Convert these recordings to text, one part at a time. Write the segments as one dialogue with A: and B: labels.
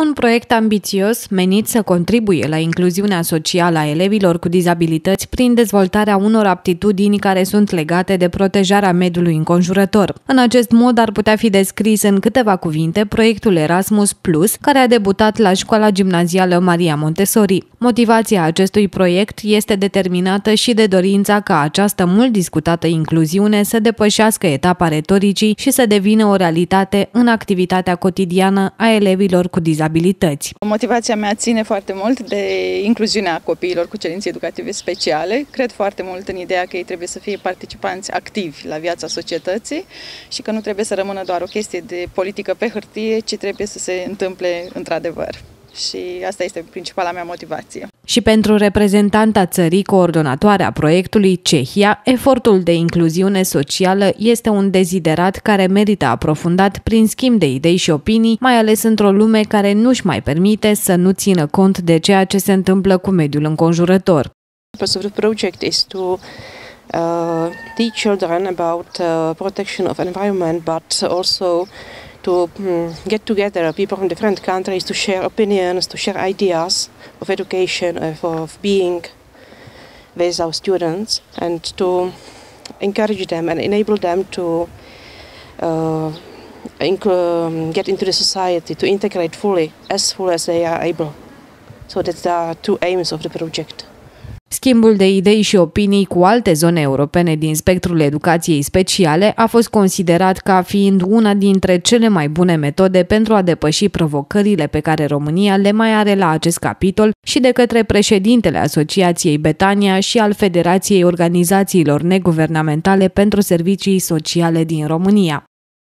A: Un proiect ambițios menit să contribuie la incluziunea socială a elevilor cu dizabilități prin dezvoltarea unor aptitudini care sunt legate de protejarea mediului înconjurător. În acest mod ar putea fi descris în câteva cuvinte proiectul Erasmus+, care a debutat la școala gimnazială Maria Montessori. Motivația acestui proiect este determinată și de dorința ca această mult discutată incluziune să depășească etapa retoricii și să devină o realitate în activitatea cotidiană a elevilor cu dizabilități.
B: Motivația mea ține foarte mult de incluziunea copiilor cu cerințe educative speciale. Cred foarte mult în ideea că ei trebuie să fie participanți activi la viața societății și că nu trebuie să rămână doar o chestie de politică pe hârtie, ci trebuie să se întâmple într-adevăr. Și asta este principala mea motivație.
A: Și pentru reprezentanta țării coordonatoare a proiectului Cehia, efortul de incluziune socială este un deziderat care merită aprofundat prin schimb de idei și opinii, mai ales într-o lume care nu-și mai permite să nu țină cont de ceea ce se întâmplă cu mediul înconjurător.
C: The purpose of the project is to teach children about protection of environment, but also to get together people from different countries to share opinions, to share ideas of education, of being with our students, and to encourage them and enable them to get into the society, to integrate fully as they are able. So that's the two aims of the project.
A: Schimbul de idei și opinii cu alte zone europene din spectrul educației speciale a fost considerat ca fiind una dintre cele mai bune metode pentru a depăși provocările pe care România le mai are la acest capitol și de către președintele Asociației Betania și al Federației Organizațiilor Neguvernamentale pentru Servicii Sociale din România.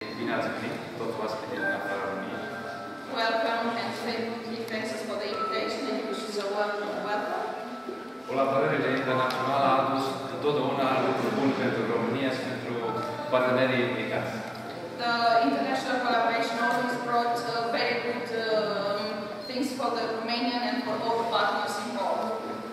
D: Colaborările internaționale au adus întotdeauna lucruri bune pentru România și pentru partenerii implicați.
E: The international collaboration always brought very good things for the Romanian and for all the partners involved.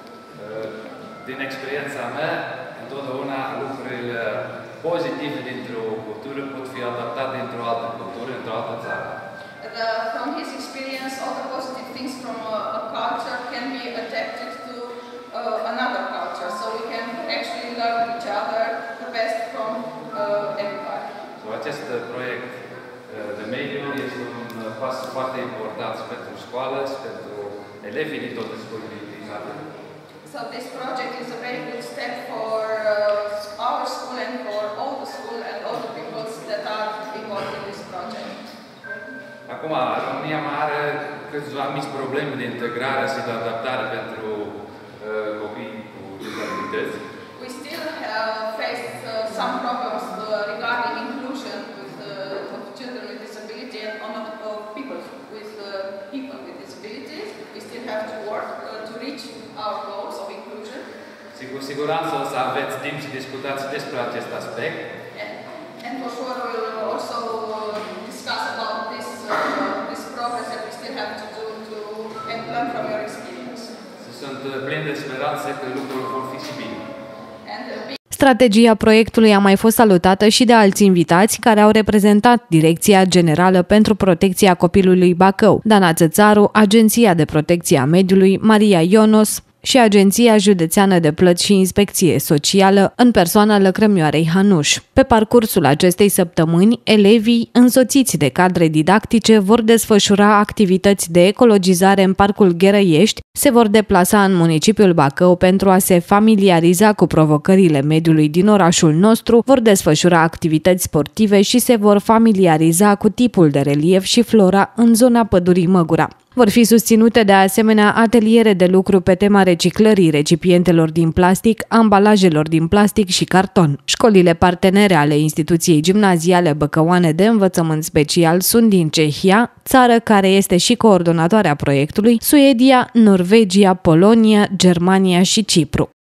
D: Din experiența mea, întotdeauna lucrurile pozitive dintr-o cultură pot fi adaptate într-o altă cultură, într-o altă țară.
E: From his experience, all the positive things from a culture can be adapted to another culture, so we can actually learn each other the best from everybody.
D: So acest proiect de mediu este un pas foarte important pentru școală și pentru elevii din toate școlile implicate.
E: So this project is a very good step for our school and for all the school and all the people that are involved in this project.
D: Acum, România mai are câțiva mici probleme de integrare și de adaptare pentru copii cu dizabilități.
E: We still face some problems regarding inclusion of children with disability and of people with disabilities. We still have to work to reach our goals of inclusion.
D: Cu siguranță o să aveți timp și discutați despre acest aspect.
E: And for sure we will also discuss about this progress that we still have to do and learn from your experience.
D: Sunt plin de speranță că lucrurile vor fi și bine.
A: Strategia proiectului a mai fost salutată și de alți invitați care au reprezentat Direcția Generală pentru Protecția Copilului Bacău, Dana Țățaru, Agenția de Protecție a Mediului, Maria Ionos și Agenția Județeană de Plăți și Inspecție Socială, în persoana Lăcrămioarei Hanuș. Pe parcursul acestei săptămâni, elevii, însoțiți de cadre didactice, vor desfășura activități de ecologizare în Parcul Gherăiești, se vor deplasa în municipiul Bacău pentru a se familiariza cu provocările mediului din orașul nostru, vor desfășura activități sportive și se vor familiariza cu tipul de relief și flora în zona pădurii Măgura. Vor fi susținute de asemenea ateliere de lucru pe tema reciclării recipientelor din plastic, ambalajelor din plastic și carton. Școlile partenere ale instituției gimnaziale băcăuane de învățământ special sunt din Cehia, țară care este și coordonatoarea proiectului, Suedia, Norvegia, Polonia, Germania și Cipru.